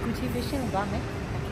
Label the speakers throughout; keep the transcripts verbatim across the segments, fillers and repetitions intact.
Speaker 1: Gucci Vision သွားမယ်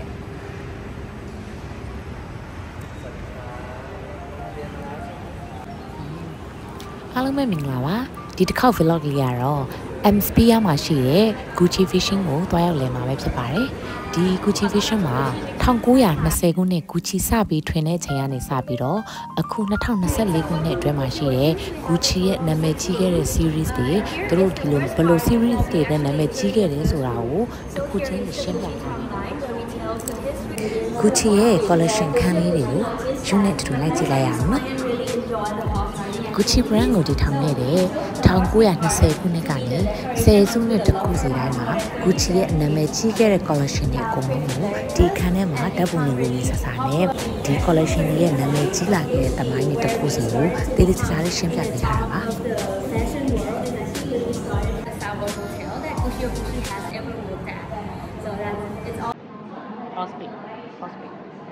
Speaker 1: အားလုံးပဲမင်္ဂလာပါဒီတစ်ခေါက် vlog လေးကတော့ M Sphere မှာရှိတဲ့ Gucci Vision ကိုတွားရောက်လည်မှာပဲဖြစ်ပါတယ်ဒီ Gucci Vision မှာnineteen twentyခုနှစ် Gucci စပြီးထွင်တဲ့အချိန်ကနေစပြီးတော့အခုtwenty twenty-fourခုနှစ်အတွင်းမှာရှိတဲ့ Gucci ရဲ့နာမည်ကြီးခဲ့တဲ့ series တွေသူတို့ဒီလိုဘယ်လို series တွေနဲ့နာမည်ကြီးခဲ့တယ်ဆိုတာကိုတစ်ခုချင်းရှင်းပြထားပါတယ် Gucci ရဲ့ collection ခန်းလေးတွေကို unit တူလိုက်ကြည့်လိုက်ရအောင်နော်Gucci brand ကိုတည်ထောင်ခဲ့တဲ့nineteen twentyခုနှစ်ကနေtenစုနှစ်တစ်ခုစီတိုင်းမှာ Gucci ရဲ့နာမည်ကြီးခဲ့တဲ့ collection တွေအကုန်လုံးကိုဒီခန်းထဲမှာဓာတ်ပုံတွေရေးဆဆနဲ့ဒီ collection တွေရဲ့နာမည်ကြီးလာခဲ့တဲ့တမိုင်းတွေတစ်ခုစီကိုတည်တည်ချာချာလေးရှင်းပြပေးထားတာပါProspect Prospect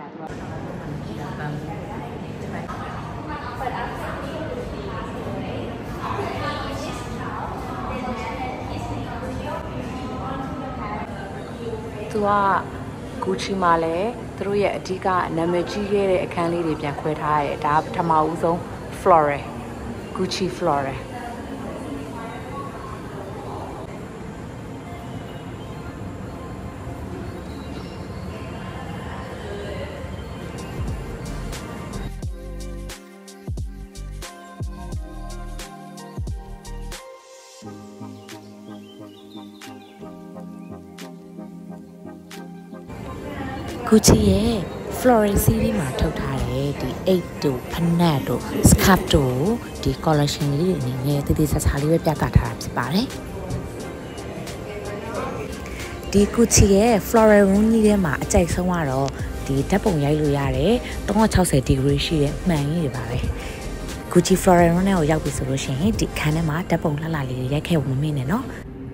Speaker 1: သူက Gucci မှာလည်းသူတို့ရဲ့အဓိကနာမည်ကြီးခဲ့တဲ့အခန်းလေးတွေပြန်ခွဲထားရတယ်ဒါပထမဦးဆုံး Floral Gucci Floral Gucci ရဲ့ Floral series မှာထုတ်ထားတဲ့ဒီeightတို့ဖနက်တို့ scarf တို့ဒီ collection လေးတွေအနေနဲ့တည်တည်ချာချာလေးပဲပြသထားတာဖြစ်ပါတယ်ဒီ Gucci ရဲ့ Floral room ကြီးထဲမှာအကြိုက်ဆုံးကတော့ဒီဓာတ်ပုံရိုက်လို့ရတယ်three sixty degree ရှိတဲ့မှန်ကြီးတွေပါပဲ Gucci Floral room နဲ့ကိုရောက်ပြီဆိုလို့ရှိရင်ဒီခန်းထဲမှာဓာတ်ပုံလှလှလေးတွေရိုက်ခဲ့ဖို့မမေ့နဲ့နော်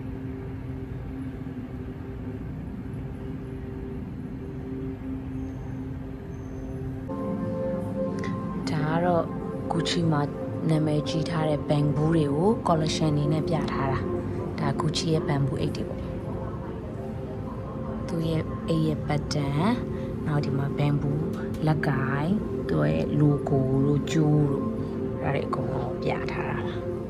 Speaker 1: Gucci မှာနာမည်ကြီးထားတဲ့ bamboo တွေကို collection အနေနဲ့ပြထားတာဒါ Gucci ရဲ့ bamboo အိတ်တွေပေါ့သူရဲ့အိတ်ရဲ့ pattern နောက်ဒီမှာ bamboo လက်ကိုင်သူရဲ့ logo တို့ကျိုးတို့ဒါတွေအကုန်လုံးပြထားတာ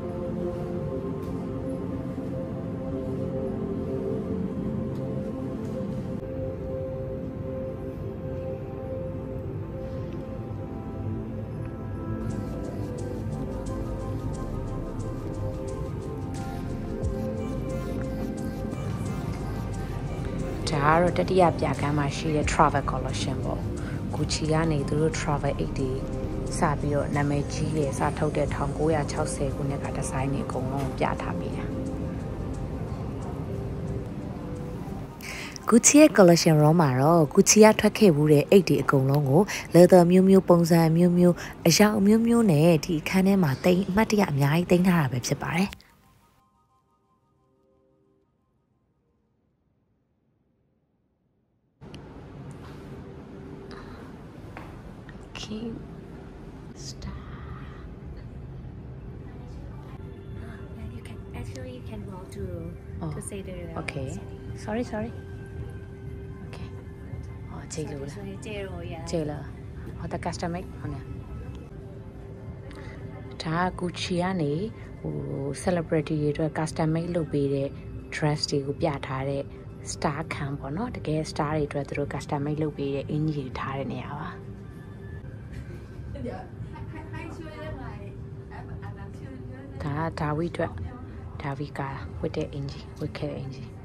Speaker 1: ဒါကတော့တတိယပြခန်းမှာရှိတဲ့ travel collection ပေါ့ Gucci ကနေသူတို့ travel အိတ်တွေစပြီးတော့နာမည်ကြီးရဲ့စထုတ်တဲ့nineteen sixtyခုနှစ်ကဒီဇိုင်းတွေအကုန်လုံးပြထားပေးတာ Gucci ရဲ့ collection room မှာတော့ Gucci ကထွက်ခဲ့မှုတဲ့အိတ်တွေအကုန်လုံးကို leather မျိုးမျိုးပုံစံမျိုးမျိုးအရောင်မျိုးမျိုးနဲ့ဒီအခန်းထဲမှာတိမ်အမှတ်တရအများကြီးတင်ထားတာပဲဖြစ်ပါတယ်Keep stop.
Speaker 2: Yeah, you can actually you can walk to
Speaker 1: oh,
Speaker 2: to say the
Speaker 1: okay. Sorry, sorry. Okay. Oh, take it.
Speaker 2: Zero, yeah.
Speaker 1: Zero. Oh, the custom made. Oh, no. ဒါ Gucci ကနေဟို celebrity တွေအတွက် custom made လုပ်ပေးတဲ့ dress တွေကိုပြထားတဲ့ star ခံပေါ့နော်တကယ် star တွေအတွက်သူတို့ custom made လုပ်ပေးတဲ့အင်ကြီးတွေထားတဲ့နေရာပါဒါဒါဝိအတွက်ဒါဝိကာဝတ်တဲ့အင်ကြီးဝတ်ခဲ့တဲ့အင်ကြီး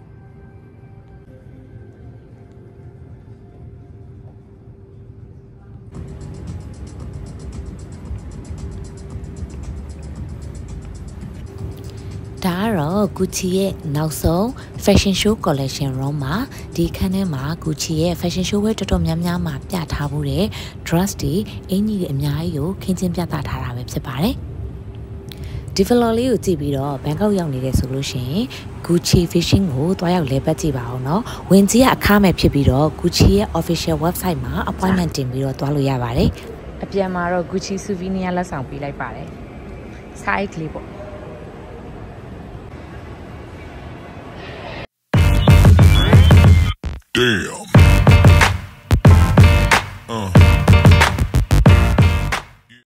Speaker 1: ဒါကတော့ Gucci ရဲ့နောက်ဆုံး fashion show collection room မှာဒီခန်းထဲမှာ Gucci ရဲ့ fashion show ဝဲတော်တော်များများမှာပြထားမှုတဲ့ dress တွေအင်ကြီးတွေအများကြီးကိုခင်းချင်းပြသထားတာပဲဖြစ်ပါတယ်ဒီ vlog လေးကိုကြည့်ပြီးတော့ဘန်ကောက်ရောက်နေတယ်ဆိုလို့ရှိရင် Gucci Vision ကိုတွားရောက်လဲပတ်ကြည့်ပါအောင်နော်ဝင်ကြီးကအခမဲ့ဖြစ်ပြီးတော့ Gucci ရဲ့ official website မှာ appointment တင်ပြီးတော့တွားလို့ရပါတယ်အပြန်မှာတော့ Gucci souvenir လက်ဆောင်ပေးလိုက်ပါတယ် site လေးပေါ့
Speaker 3: Damn. Uh.